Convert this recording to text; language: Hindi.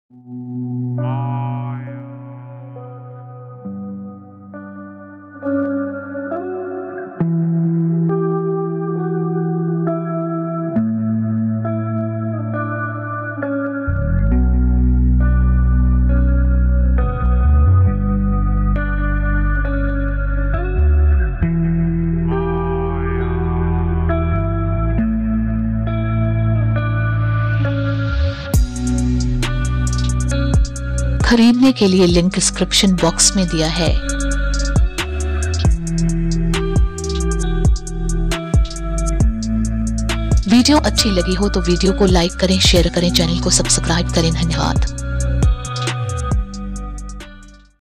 खरीदने के लिए लिंक डिस्क्रिप्शन बॉक्स में दिया है। वीडियो अच्छी लगी हो तो वीडियो को लाइक करें, शेयर करें, चैनल को सब्सक्राइब करें। धन्यवाद।